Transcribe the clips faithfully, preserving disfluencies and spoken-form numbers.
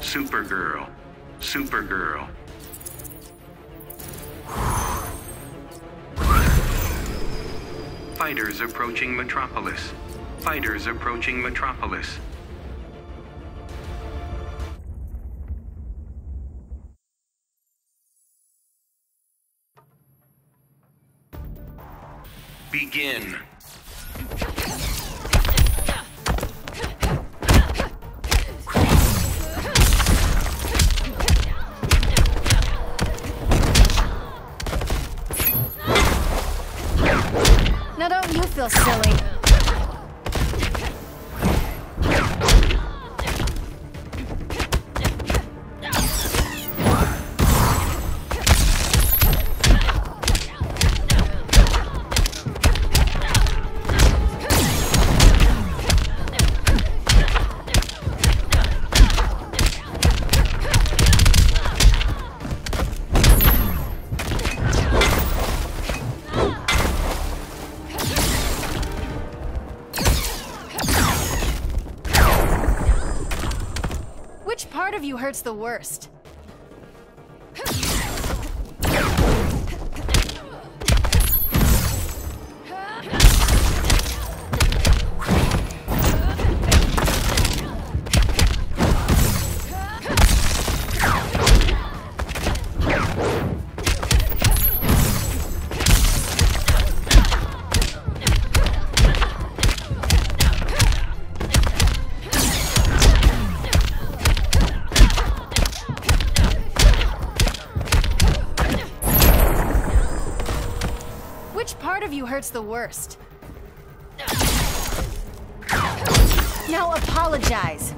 Supergirl. Supergirl. Fighters approaching Metropolis. Fighters approaching Metropolis. Begin. Now don't you feel silly? Which part of you hurts the worst? Which part of you hurts the worst? Now apologize.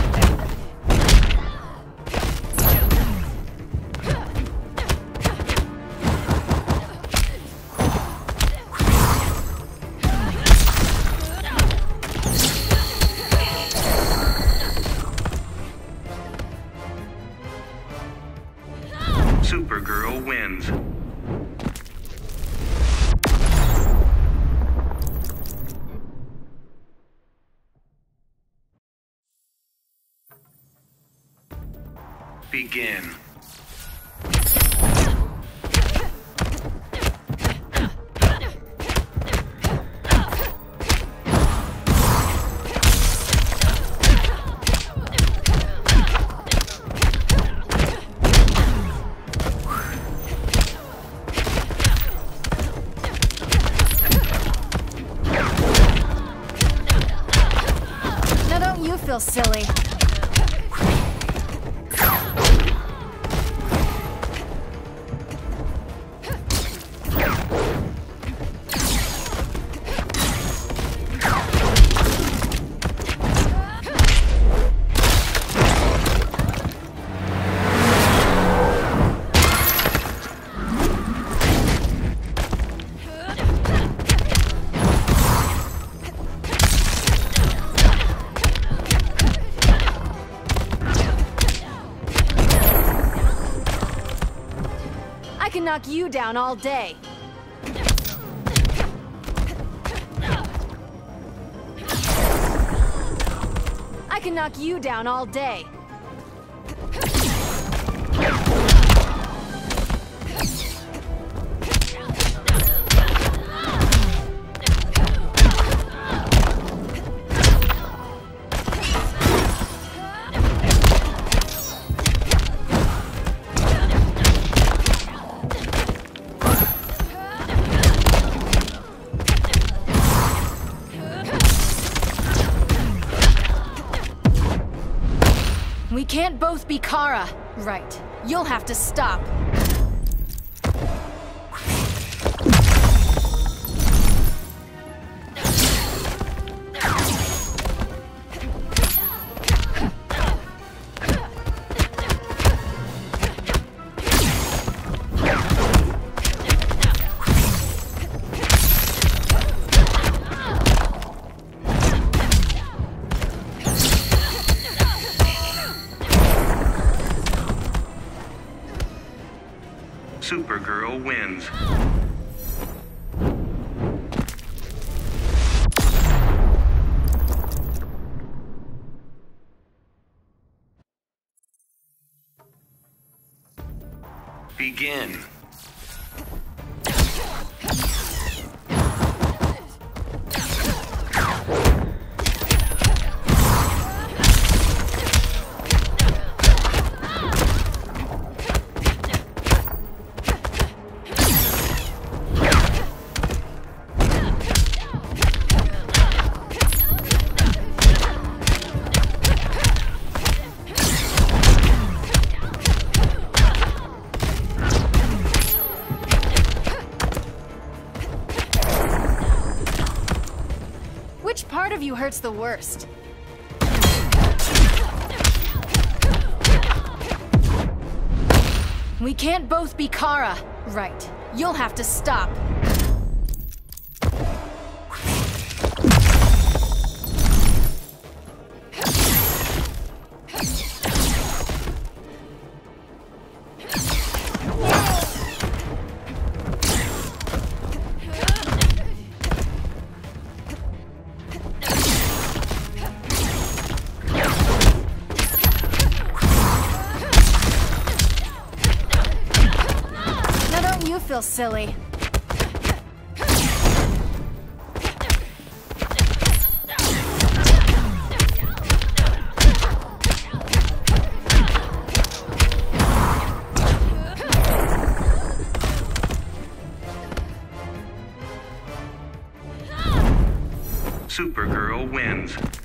Supergirl wins. Begin. Now don't you feel silly? I can knock you down all day. I can knock you down all day. We can't both be Kara. Right. You'll have to stop. Supergirl wins. Begin. Which part of you hurts the worst? We can't both be Kara. Right. You'll have to stop. You feel silly. Supergirl wins.